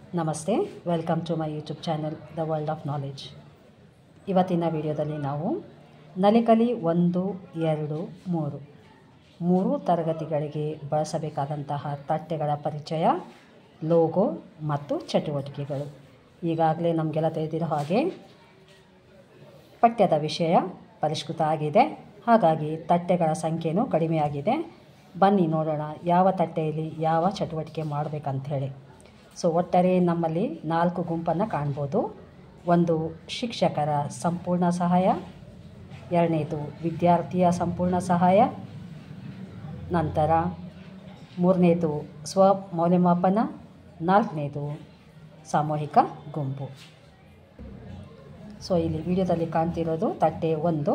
ನಮಸ್ತೆ, welcome to my YouTube channel the world of knowledge. ಇವತ್ತಿನ ವಿಡಿಯೋದಲ್ಲಿ ನಾವು ನಲಿಕಲಿ 1, 2, 3 ತರಗತಿಗಳಿಗೆ ಬಳಸಬೇಕಾದಂತಹ ತಟ್ಟೆಗಳ ಪರಿಚಯ, ಲೋಗೋ ಮತ್ತು ಚಟುವಟಿಕೆಗಳು. ಈಗಾಗಲೇ ನಮಗೆಲ್ಲ ತಿಳಿದಿರೋ ಹಾಗೆ ಪಠ್ಯದ ವಿಷಯ ಪರಿಷ್ಕೃತ ಆಗಿದೆ, ಹಾಗಾಗಿ ತಟ್ಟೆಗಳ ಸಂಖ್ಯೆಯೂ ಕಡಿಮೆಯಾಗಿದೆ. ಬನ್ನಿ ನೋಡೋಣ ಯಾವ ತಟ್ಟೆಯಲ್ಲಿ ಯಾವ ಚಟುವಟಿಕೆ ಮಾಡಬೇಕಂತ ಹೇಳಿ. ಒಟ್ಟಾರೆ ನಮ್ಮಲ್ಲಿ 4 ಗುಂಪನ್ನು ಕಾಣ್ಬೋದು. ಒಂದು ಶಿಕ್ಷಕರ ಸಂಪೂರ್ಣ ಸಹಾಯ, ಎರಡನೇದು ವಿದ್ಯಾರ್ಥಿಯ ಸಂಪೂರ್ಣ ಸಹಾಯ, ನಂತರ ಮೂರನೇದು ಸ್ವಮೌಲ್ಯಮಾಪನ, ನಾಲ್ಕನೇದು ಸಾಮೂಹಿಕ ಗುಂಪು. ಇಲ್ಲಿ ವಿಡಿಯೋದಲ್ಲಿ ಕಾಣ್ತಿರೋದು ತಟ್ಟೆ 1.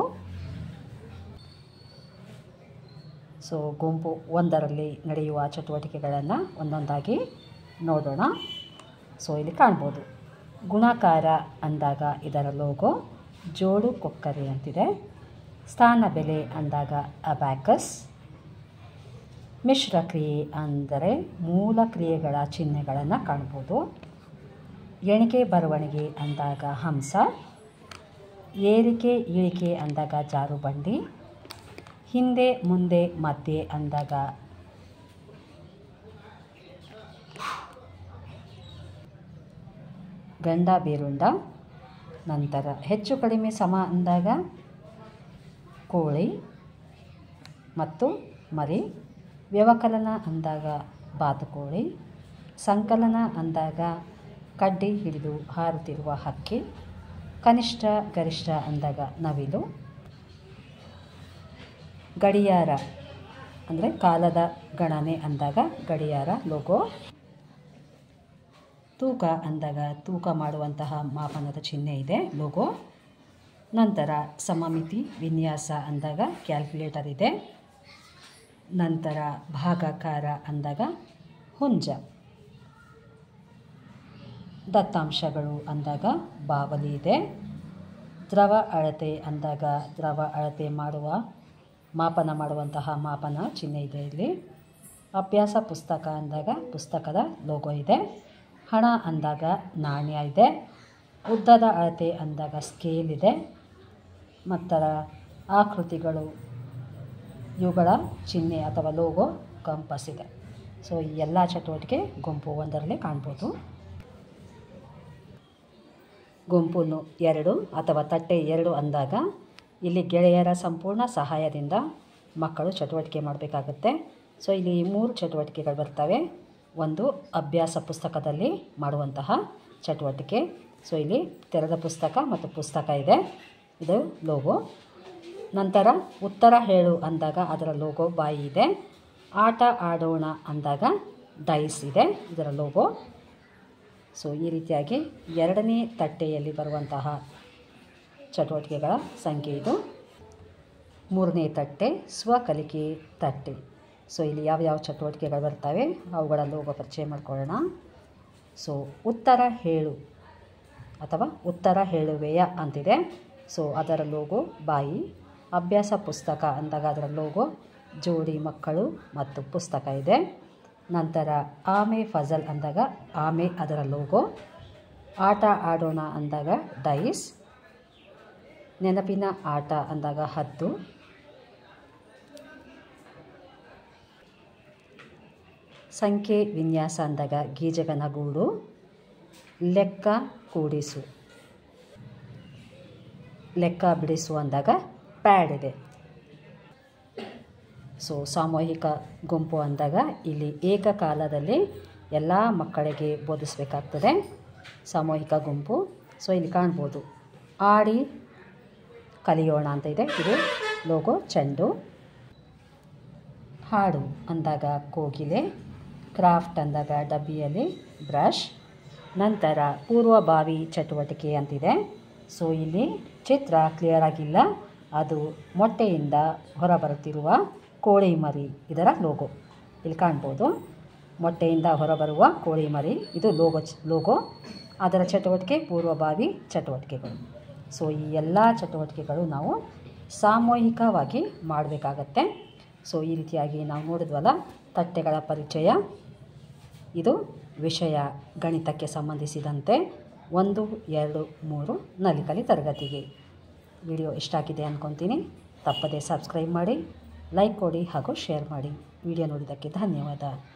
ಗುಂಪು 1ರಲ್ಲಿ ನಡೆಯುವ ಚಟುವಟಿಕೆಗಳನ್ನು ಒಂದೊಂದಾಗಿ ನೋಡೋಣ. ಇಲ್ಲಿ ಕಾಣ್ಬೋದು, ಗುಣಾಕಾರ ಅಂದಾಗ ಇದರ ಲೋಗೋ ಜೋಡು ಕೊಕ್ಕರೆ ಅಂತಿದೆ. ಸ್ಥಾನ ಬೆಲೆ ಅಂದಾಗ ಅಬ್ಯಾಕಸ್. ಮಿಶ್ರ ಕ್ರಿಯೆ ಅಂದರೆ ಮೂಲ ಕ್ರಿಯೆಗಳ ಚಿಹ್ನೆಗಳನ್ನು ಕಾಣ್ಬೋದು. ಎಣಿಕೆ ಬರವಣಿಗೆ ಅಂದಾಗ ಹಂಸ. ಏರಿಕೆ ಇಳಿಕೆ ಅಂದಾಗ ಜಾರುಬಂಡಿ. ಹಿಂದೆ ಮುಂದೆ ಮಧ್ಯೆ ಅಂದಾಗ ಗಂಡ ಬೇರುಂಡ. ನಂತರ ಹೆಚ್ಚು ಕಡಿಮೆ ಸಮ ಅಂದಾಗ ಕೋಳಿ ಮತ್ತು ಮರಿ. ವ್ಯವಕಲನ ಅಂದಾಗ ಬಾತುಕೋಳಿ. ಸಂಕಲನ ಅಂದಾಗ ಕಡ್ಡಿ ಹಿಡಿದು ಹಾರುತ್ತಿರುವ ಹಕ್ಕಿ. ಕನಿಷ್ಠ ಗರಿಷ್ಠ ಅಂದಾಗ ನವಿಲು. ಗಡಿಯಾರ ಅಂದರೆ ಕಾಲದ ಗಣನೆ ಅಂದಾಗ ಗಡಿಯಾರ ಲೋಗೋ. ತೂಕ ಅಂದಾಗ ತೂಕ ಮಾಡುವಂತಹ ಮಾಪನದ ಚಿಹ್ನೆ ಇದೆ, ಲೋಗೋ. ನಂತರ ಸಮಮಿತಿ ವಿನ್ಯಾಸ ಅಂದಾಗ ಕ್ಯಾಲ್ಕುಲೇಟರ್ ಇದೆ. ನಂತರ ಭಾಗಾಕಾರ ಅಂದಾಗ ಹುಂಜ. ದತ್ತಾಂಶಗಳು ಅಂದಾಗ ಬಾವಲಿ ಇದೆ. ದ್ರವ ಅಳತೆ ಅಂದಾಗ ದ್ರವ ಅಳತೆ ಮಾಡುವ ಮಾಪನ ಮಾಡುವಂತಹ ಮಾಪನ ಚಿಹ್ನೆ ಇದೆ ಇಲ್ಲಿ. ಅಭ್ಯಾಸ ಪುಸ್ತಕ ಅಂದಾಗ ಪುಸ್ತಕದ ಲೋಗೋ ಇದೆ. ಹಣ ಅಂದಾಗ ನಾಣ್ಯ ಇದೆ. ಉದ್ದದ ಅಳತೆ ಅಂದಾಗ ಸ್ಕೇಲ್ ಇದೆ. ಮತ್ತು ಆಕೃತಿಗಳು ಇವುಗಳ ಚಿಹ್ನೆ ಅಥವಾ ಲೋಗೋ ಕಂಪಸ್ ಇದೆ. ಈ ಎಲ್ಲ ಚಟುವಟಿಕೆ ಗುಂಪು 1ರಲ್ಲಿ ಕಾಣ್ಬೋದು. ಗುಂಪು 2 ಅಥವಾ ತಟ್ಟೆ 2 ಅಂದಾಗ ಇಲ್ಲಿ ಗೆಳೆಯರ ಸಂಪೂರ್ಣ ಸಹಾಯದಿಂದ ಮಕ್ಕಳು ಚಟುವಟಿಕೆ ಮಾಡಬೇಕಾಗುತ್ತೆ. ಇಲ್ಲಿ 3 ಚಟುವಟಿಕೆಗಳು ಬರ್ತವೆ. ಒಂದು ಅಭ್ಯಾಸ ಪುಸ್ತಕದಲ್ಲಿ ಮಾಡುವಂತಹ ಚಟುವಟಿಕೆ. ಇಲ್ಲಿ ತೆರೆದ ಪುಸ್ತಕ ಮತ್ತು ಪುಸ್ತಕ ಇದೆ, ಇದು ಲೋಗೋ. ನಂತರ ಉತ್ತರ ಹೇಳು ಅಂದಾಗ ಅದರ ಲೋಗೋ ಬಾಯಿ ಇದೆ. ಆಟ ಆಡೋಣ ಅಂದಾಗ ಡೈಸ್ ಇದೆ, ಇದರ ಲೋಗೋ. ಈ ರೀತಿಯಾಗಿ 2ನೇ ತಟ್ಟೆಯಲ್ಲಿ ಬರುವಂತಹ ಚಟುವಟಿಕೆಗಳ ಸಂಖ್ಯೆ ಇದು. 3ನೇ ತಟ್ಟೆ ಸ್ವಕಲಿಕೆ ತಟ್ಟೆ. ಇಲ್ಲಿ ಯಾವ್ಯಾವ ಚಟುವಟಿಕೆಗಳು ಬರ್ತವೆ ಅವುಗಳ ಲೋಗೋ ಪರಿಚಯ ಮಾಡ್ಕೊಳ್ಳೋಣ. ಉತ್ತರ ಹೇಳು ಅಥವಾ ಉತ್ತರ ಹೇಳುವೆಯ ಅಂತಿದೆ, ಅದರ ಲೋಗೋ ಬಾಯಿ. ಅಭ್ಯಾಸ ಪುಸ್ತಕ ಅಂದಾಗ ಅದರ ಲೋಗೋ ಜೋಡಿ ಮಕ್ಕಳು ಮತ್ತು ಪುಸ್ತಕ ಇದೆ. ನಂತರ ಆಮೆ ಫಜಲ್ ಅಂದಾಗ ಆಮೆ ಅದರ ಲೋಗೋ. ಆಟ ಆಡೋಣ ಅಂದಾಗ ಡೈಸ್. ನೆನಪಿನ ಆಟ ಅಂದಾಗ ಹದ್ದು. ಸಂಖ್ಯೆ ವಿನ್ಯಾಸ ಅಂದಾಗ ಗೀಜಗನ ಗೂಡು. ಲೆಕ್ಕ ಕೂಡಿಸು. ಲೆಕ್ಕ ಬಿಡಿಸು ಅಂದಾಗ ಪ್ಯಾಡ್ ಇದೆ. ಸಾಮೂಹಿಕ ಗುಂಪು ಅಂದಾಗ ಇಲ್ಲಿ ಏಕಕಾಲದಲ್ಲಿ ಎಲ್ಲ ಮಕ್ಕಳಿಗೆ ಬೋಧಿಸಬೇಕಾಗ್ತದೆ. ಸಾಮೂಹಿಕ ಗುಂಪು. ಇಲ್ಲಿ ಕಾಣ್ಬೋದು, ಆಡಿ ಕಲಿಯೋಣ ಅಂತ ಇದೆ, ಇದು ಲೋಗೋ ಚೆಂಡು. ಹಾಡು ಅಂದಾಗ ಕೋಗಿಲೆ. ಕ್ರಾಫ್ಟ್ ಅಂದಾಗ ಡಬ್ಬಿಯಲ್ಲಿ ಬ್ರಷ್. ನಂತರ ಪೂರ್ವಭಾವಿ ಚಟುವಟಿಕೆ ಅಂತಿದೆ. ಇಲ್ಲಿ ಚಿತ್ರ ಕ್ಲಿಯರ್ ಆಗಿಲ್ಲ, ಅದು ಮೊಟ್ಟೆಯಿಂದ ಹೊರಬರುತ್ತಿರುವ ಕೋಳಿ ಮರಿ, ಇದರ ಲೋಗೋ ಇಲ್ಲಿ ಕಾಣ್ಬೋದು. ಮೊಟ್ಟೆಯಿಂದ ಹೊರಬರುವ ಕೋಳಿ ಮರಿ, ಇದು ಲೋಗೋ. ಅದರ ಚಟುವಟಿಕೆ ಪೂರ್ವಭಾವಿ ಚಟುವಟಿಕೆಗಳು. ಈ ಎಲ್ಲ ಚಟುವಟಿಕೆಗಳು ನಾವು ಸಾಮೂಹಿಕವಾಗಿ ಮಾಡಬೇಕಾಗತ್ತೆ. ಈ ರೀತಿಯಾಗಿ ನಾವು ನೋಡಿದ್ವಲ್ಲ ತಟ್ಟೆಗಳ ಪರಿಚಯ. ಇದು ವಿಷಯ ಗಣಿತಕ್ಕೆ ಸಂಬಂಧಿಸಿದಂತೆ 1, 2, 3 ನಲಿಕಲಿ ತರಗತಿಗೆ. ವಿಡಿಯೋ ಇಷ್ಟ ಆಗಿದೆ ಅಂದ್ಕೊತೀನಿ. ತಪ್ಪದೇ ಸಬ್ಸ್ಕ್ರೈಬ್ ಮಾಡಿ, ಲೈಕ್ ಕೊಡಿ ಹಾಗೂ ಶೇರ್ ಮಾಡಿ. ವಿಡಿಯೋ ನೋಡಿದ್ದಕ್ಕೆ ಧನ್ಯವಾದ.